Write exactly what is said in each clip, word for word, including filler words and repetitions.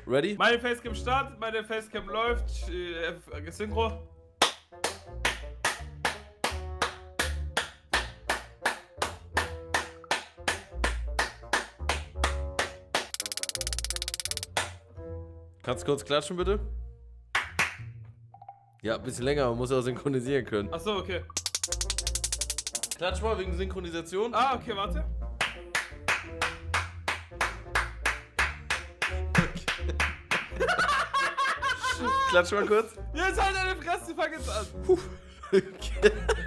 Ready? Meine Facecam startet, meine Facecam läuft. Äh, Synchro. Kannst du kurz klatschen, bitte? Ja, ein bisschen länger, man muss ja auch synchronisieren können. Achso, okay. Klatsch mal wegen Synchronisation. Ah, okay, warte. Klatsch mal kurz. Jetzt halt deine Fresse, fang jetzt an. Puh. Okay.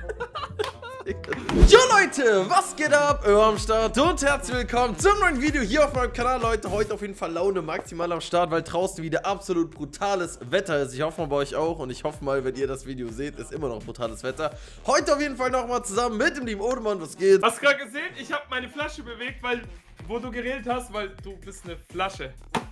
Jo Leute, was geht ab? Öhr am Start und herzlich willkommen zum neuen Video hier auf meinem Kanal, Leute. Heute auf jeden Fall Laune maximal am Start, weil draußen wieder absolut brutales Wetter ist. Ich hoffe mal bei euch auch und ich hoffe mal, wenn ihr das Video seht, ist immer noch brutales Wetter. Heute auf jeden Fall nochmal zusammen mit dem lieben Odemann, was geht? Hast du gerade gesehen? Ich habe meine Flasche bewegt, weil, wo du geredet hast, weil du bist eine Flasche.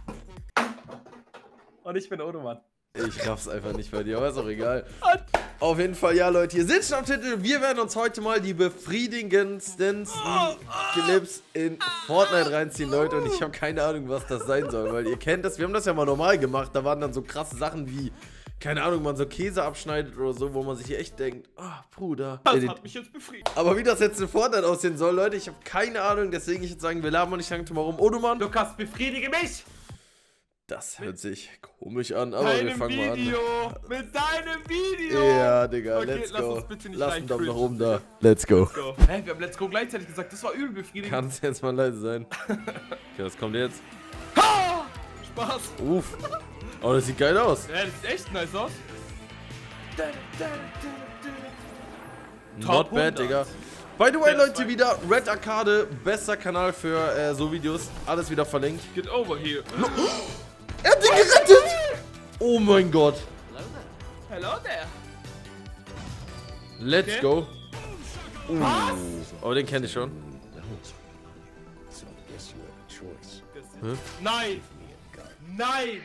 Und ich bin Odemann. Ich raff's einfach nicht bei dir, aber ist auch egal. Auf jeden Fall, ja Leute, ihr seht schon am Titel, wir werden uns heute mal die befriedigendsten Clips in Fortnite reinziehen, Leute. Und ich habe keine Ahnung, was das sein soll, weil ihr kennt das, wir haben das ja mal normal gemacht. Da waren dann so krasse Sachen wie, keine Ahnung, man so Käse abschneidet oder so, wo man sich echt denkt, ah, oh, Bruder. Das hat mich jetzt befriedigt. Aber wie das jetzt in Fortnite aussehen soll, Leute, ich habe keine Ahnung, deswegen ich würde sagen, wir labern nicht lange drum herum. Odemann. Lukas, befriedige mich! Das hört sich komisch an, aber deinem wir fangen Video. mal an. Mit deinem Video! Ja, Digga, okay, let's lass go. uns bitte nicht Lass rein einen Daumen nach cringen. oben da. Let's go. Let's go. Hä, wir haben Let's Go gleichzeitig gesagt, das war übel befriedigend. Kann es jetzt mal leise sein? Okay, was kommt jetzt? Ha! Spaß! Uff. Oh, das sieht geil aus. Ja, das sieht echt nice aus. Not bad, Digga. By the way, Ja, Leute, zwei. wieder Red Arcade, bester Kanal für äh, so Videos. Alles wieder verlinkt. Get over here. Er hat den gerettet! Oh mein Gott. Hello there. Let's Okay. go. Uh. Was? Oh, den kenne ich schon. Hä? Nein! Nein!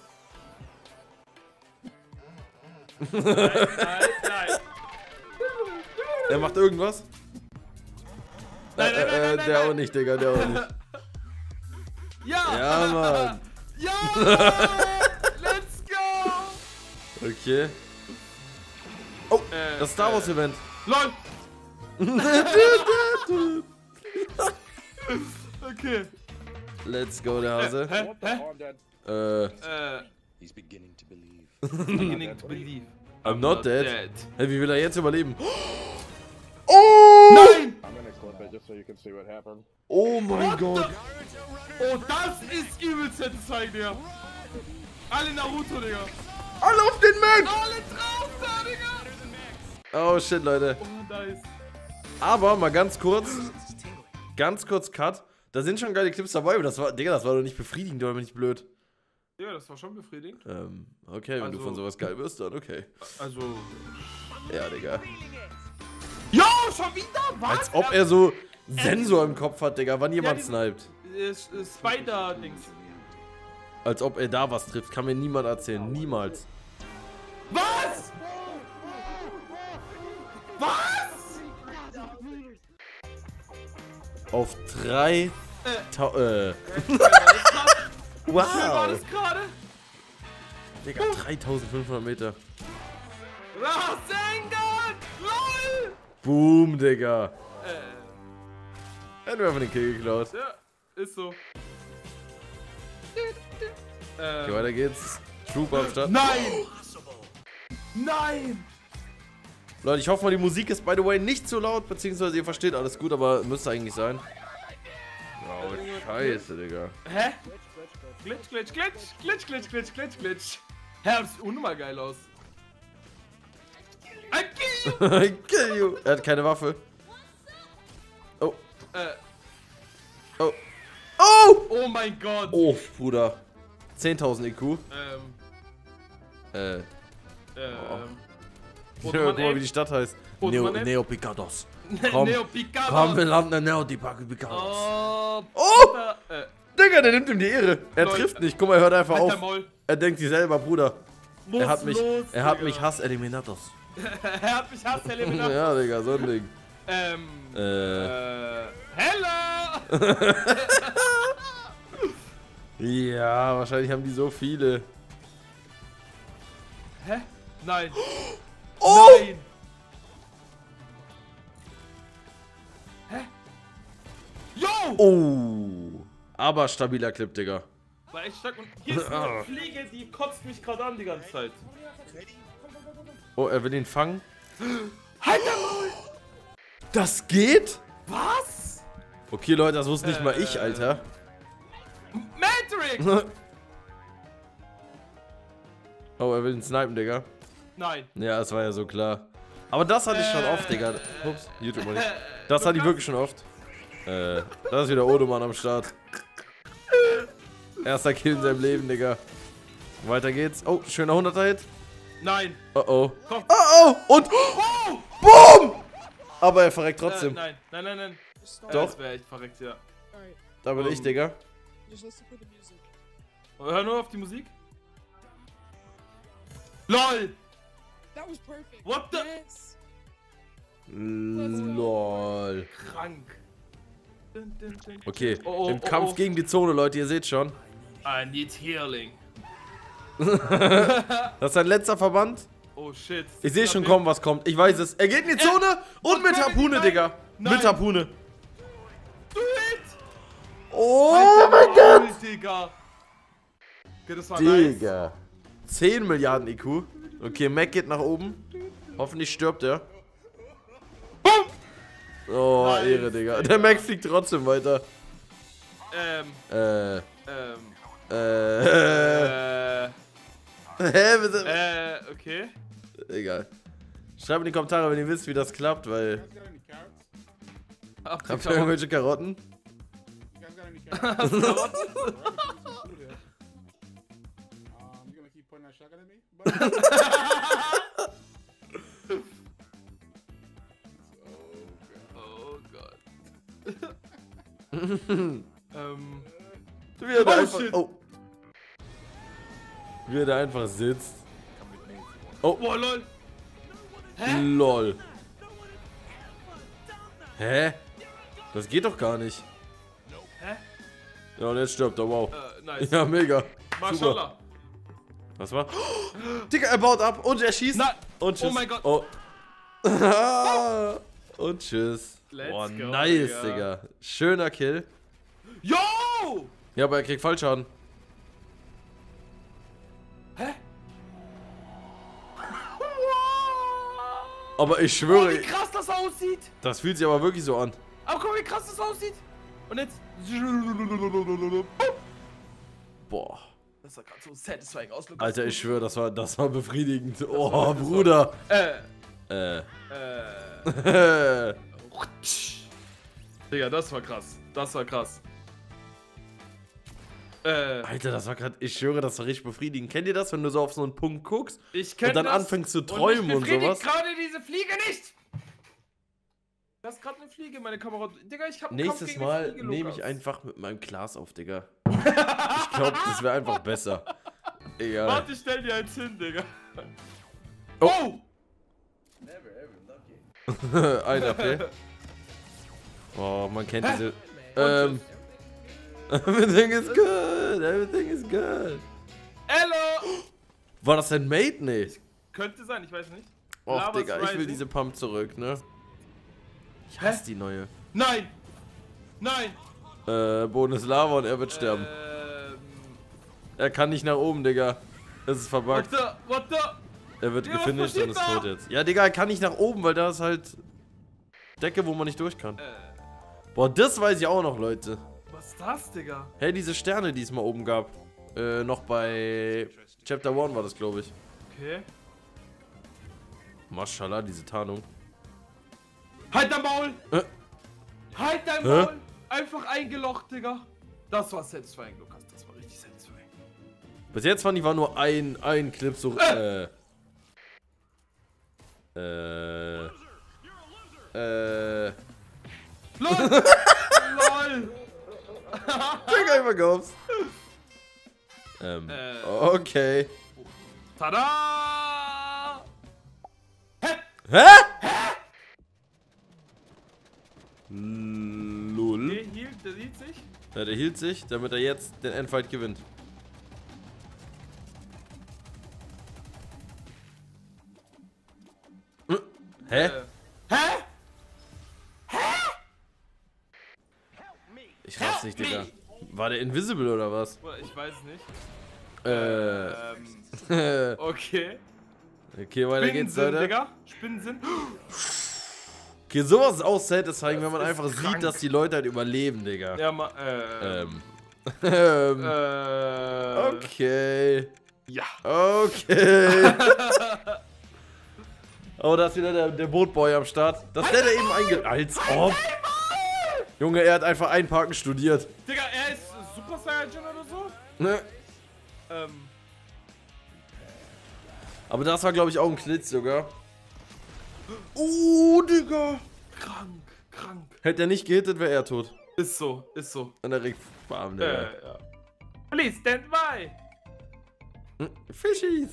Nein, nein, nein. Er macht irgendwas? Nein, nein, Äh, nein, äh, nein, der nein. auch nicht, Digga, der auch nicht. Ja! Ja, Mann. Ja! Let's go! Okay. Oh, Äh, das Star Wars äh. Event. LOL! Okay. Let's go, der Hase. Hä? Hä? Äh, Äh, He's beginning to believe. beginning to believe. I'm not dead. dead. Hey, wie will er jetzt überleben? Oh! Nein! I'm gonna clip it just so you can see what happened. Oh mein What Gott. the- Oh, das ist übel satisfying, Digga. Alle Naruto, Digga. Alle auf den Mac! Alle drauf da, Digga. Oh shit, Leute. Oh, nice. Aber mal ganz kurz. Ganz kurz Cut. Da sind schon geile Clips dabei, aber das war, Digga, das war doch nicht befriedigend, oder bin ich blöd? Ja, das war schon befriedigend. Ähm, okay, wenn du Also- von sowas geil wirst, dann okay. Also. Ja, Digga. Jo, schon wieder? Was? Als ob er so Sensor im Kopf hat, Digga, wann jemand diesen- sniped. Äh, äh, Spider-Dings. Als ob er da was trifft, kann mir niemand erzählen. Niemals. Was? Was? Auf drei. Ta äh. Wie war das Wow. gerade? Digga, dreitausendfünfhundert Meter. Rasengan! LOL! Boom, Digga. Äh, Er hat mir einfach den Kill geklaut. ja, ist so. Okay, Ähm, weiter geht's. Trooper am Start. nein! Nein! Leute, ich hoffe mal, die Musik ist by the way nicht zu laut, beziehungsweise ihr versteht alles gut, aber müsste eigentlich sein. Oh, scheiße, Digga. Hä? Glitch, glitch, glitch, glitch, glitch, glitch, glitch, glitch. Hä, das sieht unnormal geil aus. I kill you! I kill you. Er hat keine Waffe. Oh. Äh, Oh. Oh! oh mein Gott! Oh, Bruder. zehntausend I Q. Ähm, Äh. ähm. Guck mal, wie die Stadt heißt. Und Neo, man nennt- Neopicados. Komm. Neo Picado. Komm, wir landen in Neopicados. Oh, Oh! Bruder, äh, Digga, der nimmt ihm die Ehre. Er Leute. trifft nicht. Guck mal, er hört einfach halt dein auf. Maul. Er denkt sich selber, Bruder. Muss Er hat mich, los, er hat Digga. mich Hass Eliminatos. Er hat mich Hass, Herr Levinas. Ja, Digga, so ein Ding. Ähm, Äh. äh, hello! Ja, wahrscheinlich haben die so viele. Hä? Nein. Oh! Nein. Hä? Yo! Oh! Aber stabiler Clip, Digga. War echt stark. Und hier ist eine Fliege, die kotzt mich gerade an die ganze Zeit. Oh, er will ihn fangen. Halt dein Maul! Das geht? Was? Okay, Leute, das wusste nicht Äh. mal ich, Alter. Matrix! Oh, er will ihn snipen, Digga. Nein. Ja, das war ja so klar. Aber das hatte ich schon oft, Digga. Ups, YouTube mal nicht. Das hatte ich wirklich schon oft. Äh, da ist wieder Odoman am Start. Erster Kill in seinem Leben, Digga. Weiter geht's. Oh, schöner hunderter-Hit. Nein. Oh oh. Komm. Oh oh. Und Oh! BOOM! Aber er verreckt Äh, trotzdem. nein, nein, nein, nein. Äh, Doch. Das wäre echt verreckt, ja. Alright, Da bin ich, Digga. just listen for the music. Hör nur auf die Musik. LOL! That was perfect. What the- Yes. Lol. Krank. Dun, dun, dun. Okay, Oh, oh, im oh, Kampf oh. gegen die Zone, Leute, ihr seht schon. I need healing. Das ist sein letzter Verband. Oh shit. Ich sehe schon kommen, was kommt. Ich weiß es. Er geht in die Zone und mit Harpune, Nein. Digga. Nein. Mit Harpune. Do it! Oh Alter, mein Gott. Maul, Digga. Okay, das war nice. Digga. zehn Milliarden I Q. Okay, Mac geht nach oben. Hoffentlich stirbt er. Boom! Oh, Nice. Ehre, Digga. Der Mac fliegt trotzdem weiter. Ähm, Äh, ähm, äh, äh, hä, bitte? äh, okay. Egal. Schreibt in die Kommentare, wenn ihr wisst, wie das klappt, weil... Ab die Habt ihr Karotten. irgendwelche Karotten? You guys got any carrots? um, Karotten. you gonna keep pointing that shotgun at me? buddy? Oh Gott. ähm, Wie er da Oh, einfach... shit. Oh. Wie er da einfach sitzt. Oh, boah, lol. Hä? lol. Hä? Das geht doch gar nicht. Hä? Ja, und jetzt stirbt er, wow. Äh, nice. Ja, mega. Mashallah. Was war? Digga, er baut ab und er schießt. Nein. Und tschüss. Oh mein Gott. Oh. Und tschüss. Let's Boah, go, nice, Digga. Digga. Schöner Kill. Yo! Ja, aber er kriegt Fallschaden. Hä? Aber ich Oh, schwöre, wie krass das aussieht. das fühlt sich aber wirklich so an. Aber guck, wie krass das aussieht. Und jetzt... Boah. Das sah gerade so satisfying aus. Lukas. Alter, ich schwöre, das war, das war befriedigend. Oh, Bruder. Äh, Äh. äh... Digga, das war krass. Das war krass. Äh, Alter, das war gerade, ich schwöre, das war richtig befriedigend. Kennt ihr das, wenn du so auf so einen Punkt guckst ich kenn und dann das anfängst zu träumen und, mich sowas? befriedigt gerade diese Fliege nicht! Das ist gerade eine Fliege in meine Kamera. Digga, ich hab einen Kampf Nächstes gegen Mal eine Fliege, nehme ich Lukas. einfach mit meinem Glas auf, Digga. Ich glaube, das wäre einfach besser. Egal. Warte, ich stell dir eins hin, Digga. Oh. Oh! Ein A P. Oh, man kennt diese. Ähm. Everything is good. Everything is good. Hello! War das dein Mate? Nee. Könnte sein, ich weiß nicht. Och, Lava's Digga, ich will rising. diese Pump zurück, ne? Ich hasse die neue. Nein! Nein! Äh, Boden ist Lava und er wird sterben. Ähm. Er kann nicht nach oben, Digga. Es ist What verbuggt. the? What the? Er wird Digga, was gefinisht und ist passiert tot da? jetzt. Ja, Digga, er kann nicht nach oben, weil da ist halt Decke, wo man nicht durch kann. Äh. Boah, das weiß ich auch noch, Leute. Was ist das, Digga? Hey, diese Sterne, die es mal oben gab. Äh, noch bei Chapter eins war das, glaube ich. Okay. Maschallah, diese Tarnung. Halt dein Maul! Äh. Halt dein Hä? Maul! Einfach eingelocht, Digga. Das war satisfying, Lukas. Das war richtig satisfying. Bis jetzt fand ich, war nur ein, ein Clip so. Äh. Äh. Äh. LOL! LOL! Digga, ich verkauf's. Ähm. Äh. Okay. Tada! Hä? Hä? Lul. Okay, hier, der sieht sich. Ja, der hielt sich, damit er jetzt den Endfight gewinnt. Hm. Hä? Äh. Hä? Ich raff's nicht, Digga. War der invisible oder was? Ich weiß es nicht. Äh. Ähm. Okay. Okay, weiter geht's, Spinnensinn, Leute. Digga. Spinnensinn. Okay, sowas ist auch satisfying, wenn man ist einfach krank. sieht, dass die Leute halt überleben, Digga. Ja, ma, äh. Ähm. ähm. Äh. Okay. Ja. Okay. Oh, da ist wieder der, der Bootboy am Start. Das der, der eben einge... Als ob. Junge, er hat einfach Einparken studiert. Digga, er ist Super Saiyan oder so? Ne? Ähm. Aber das war, glaube ich, auch ein Knitz sogar. Oh, Digga. Krank, krank. Hätte er nicht gehittet, wäre er tot. Ist so, ist so. Und er regt Farm, Digga. Äh, ja. Please stand by. Hm, Fischies.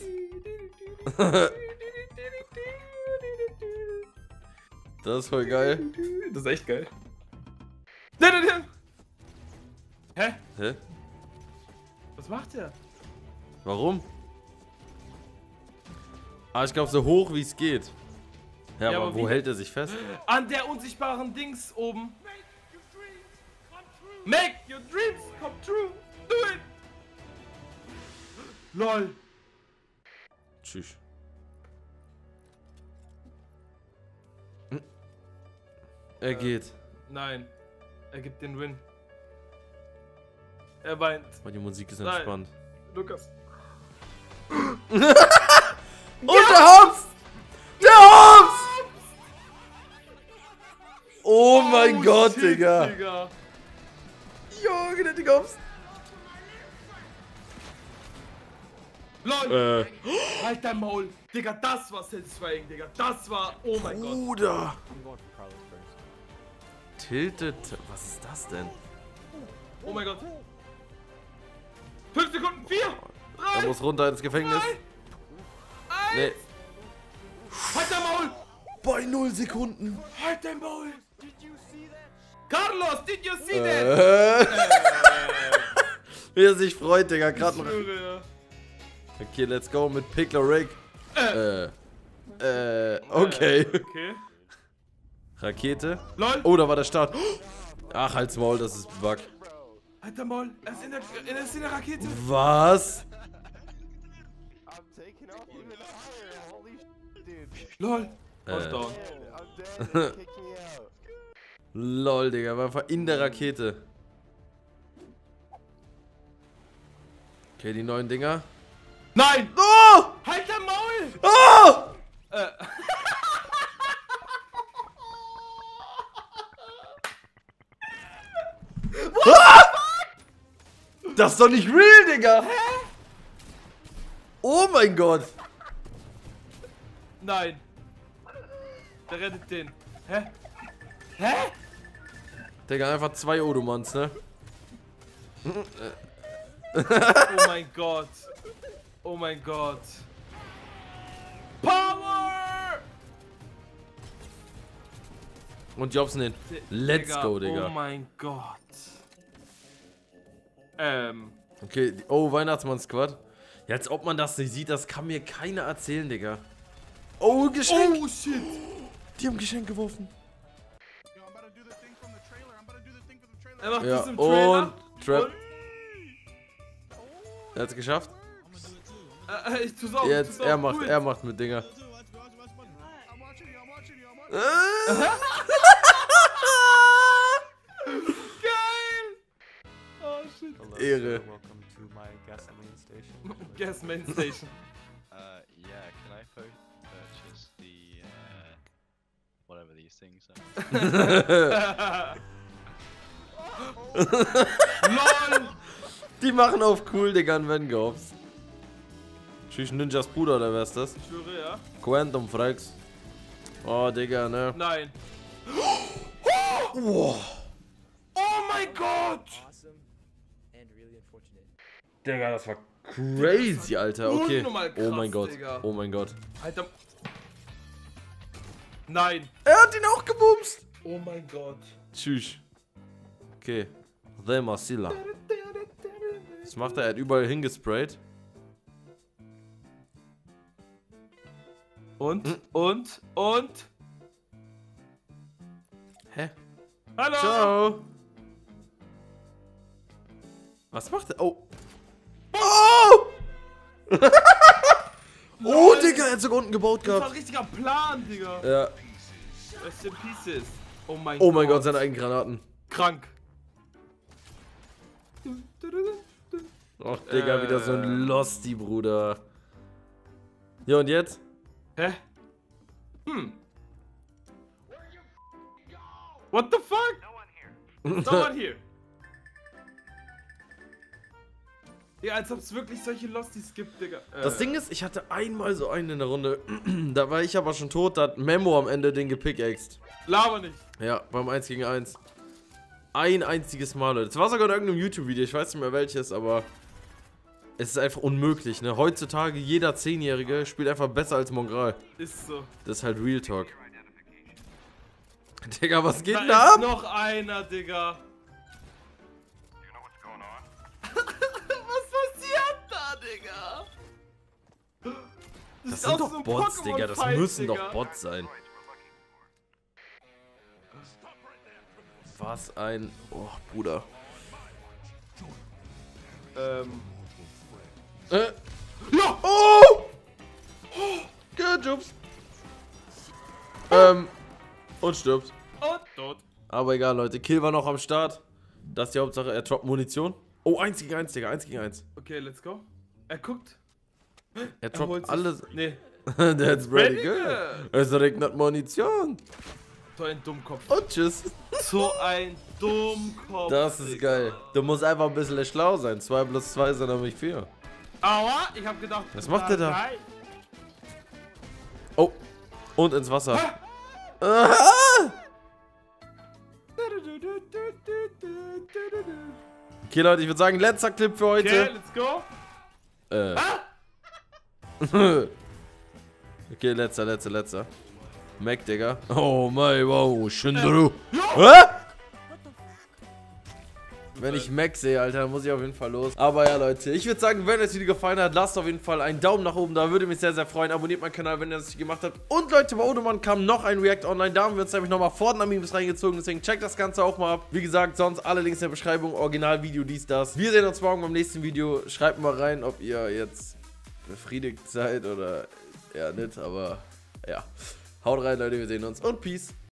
Das ist voll geil. Das ist echt geil. Hä? Hä? Was macht er? Warum? Ah, ich glaube so hoch wie es geht. Ja, Ja, aber, aber wo wie- hält er sich fest? An der unsichtbaren Dings oben. Make your dreams come true. Do it. Lol. Tschüss. Hm. Er geht. Nein. Er gibt den Win. Er weint. Aber die Musik ist Nein. entspannt. Lukas. Und der Hops! Der Hops! Oh mein Gott, shit, Digga. Digga. Junge, der Digga Hops. Lol. Äh. Halt dein Maul. Digga, das war satisfying, Digga. Das war. Oh mein Gott. Bruder. Tilted. Was ist das denn? Oh mein Gott. Fünf Sekunden. Vier. Er Drei. muss runter ins Gefängnis. Eins. Nee. Halt dein Maul. Bei null Sekunden. Halt dein Maul. Carlos, did you see that? Äh. Wie er sich freut, Digga. Gerade Ich noch. schwöre, ja. Okay, let's go mit Pickler Rick. Äh. Äh. Äh. Okay. Äh, okay. Rakete. Lol. Oh, da war der Start. Ach, halt's Maul, das ist ein Bug. Halt dein Maul. Er ist in der, er ist in der Rakete. Was? Lol. Äh. Äh. Down. Lol, Digga, war einfach in der Rakete. Okay, die neuen Dinger. Nein. Oh! Halt dein Maul. Oh! Äh. Das ist doch nicht real, Digga! Hä? Oh mein Gott! Nein. Der rettet den. Hä? Hä? Digga, einfach zwei Odomans, ne? Oh mein Gott. Oh mein Gott. Power! Und Jobs nicht. D- Let's Digga, go, Digga. Oh mein Gott. Ähm. Okay, die- oh, Weihnachtsmann-Squad. Ja, als ob man das nicht sieht, das kann mir keiner erzählen, Digga. Oh, Geschenk! Oh shit. Die haben Geschenk geworfen. Yo, I'm about to do the thing from the trailer. I'm about to do the thing from the trailer. Er macht Ja, das im Trailer. und Trap. Er hat's geschafft. Und, äh, ich tu's auch. Jetzt, ich tu's er auch. macht, Cool. er macht mit Dinger. I'm watching you. I'm watching you. I'm watching you. Geil. Oh shit. Hello, Ehre. sir. Welcome to my gasoline station. Gas Main Station. Uh, yeah, can I pur- purchase the, uh, whatever these things are? LOL. Die machen auf cool, Digga, und werden gehops. Tschüss, Ninjas Bruder, oder wer ist das? Ich schwöre, ja. Quantum Frags. Oh, Digga, ne? Nein. Wow. Oh mein Gott. Awesome and really unfortunate. Digga, das war crazy, Alter. Okay. Unnormal Oh krass, mein Gott. Digga. Oh mein Gott. Alter. Nein. Er hat ihn auch gebumst. Oh mein Gott. Tschüss. Okay. The Marcilla. Was macht er? Er hat überall hingesprayt. Und, Hm. und, und. Hä? Hallo! Ciao! Was macht er? Oh! Oh! Oh, Digga, er hat sogar unten gebaut Das war ein gehabt. richtiger Plan, Digga. Ja. Rest in Pieces. Oh mein Oh mein Gott. Gott, seine eigenen Granaten. Krank. Ach, Digga, wieder so ein Ähm. Losty, Bruder. Ja, und jetzt? Hä? Hm. What the fuck? No one here. Ja, als ob es wirklich solche Losties gibt, Digga. Äh, Das Ding ist, ich hatte einmal so einen in der Runde. Da war ich aber schon tot, da hat Memo am Ende den gepickaxed. Laber nicht. Ja, beim eins gegen eins. Ein einziges Mal, Leute. Das war sogar in irgendeinem YouTube-Video, ich weiß nicht mehr welches, aber es ist einfach unmöglich, ne? Heutzutage, jeder Zehnjährige spielt einfach besser als Mongral. Ist so. Das ist halt Real Talk. Digga, was geht Da denn da ist ab? noch einer, Digga. Was passiert da, Digga? Das ist sind aus doch so einem Bots, Digga. Das Pokémon-Fight, müssen Digga. doch Bots sein. Was ein... Oh, Bruder. Ähm. Äh. Ja! Oh! Gejubst. Ähm. Und stirbt. Und tot. Aber egal, Leute. Kill war noch am Start. Das ist die Hauptsache. Er droppt Munition. Oh, eins gegen eins, Digga. eins gegen eins. Okay, let's go. Er guckt. Er Er droppt holt sich- alles. Nee. That's pretty Pretty good. good. Es regnet Munition. So ein Dummkopf. Und tschüss. So ein Dummkopf. Das ist Digga. geil. Du musst einfach ein bisschen schlau sein. zwei plus zwei sind nämlich vier. Aua, ich hab gedacht. Was macht der da? drei. Oh. Und ins Wasser. Aha. Okay, Leute, ich würde sagen, letzter Clip für Okay, heute. let's go. Äh. Okay, letzter, letzter, letzter. Mac, Digga. Oh mein, wow, Shindru. Hä? Wenn ich Mac sehe, Alter, muss ich auf jeden Fall los. Aber ja, Leute, ich würde sagen, wenn euch das Video gefallen hat, lasst auf jeden Fall einen Daumen nach oben da. Würde mich sehr, sehr freuen. Abonniert meinen Kanal, wenn ihr das nicht gemacht habt. Und Leute, bei Odoman kam noch ein React online. Da haben wir uns nämlich nochmal Fortnite-Memes reingezogen. Deswegen checkt das Ganze auch mal ab. Wie gesagt, sonst alle Links in der Beschreibung. Originalvideo, dies, das. Wir sehen uns morgen beim nächsten Video. Schreibt mal rein, ob ihr jetzt befriedigt seid oder eher nicht. Aber ja, haut rein, Leute. Wir sehen uns und Peace.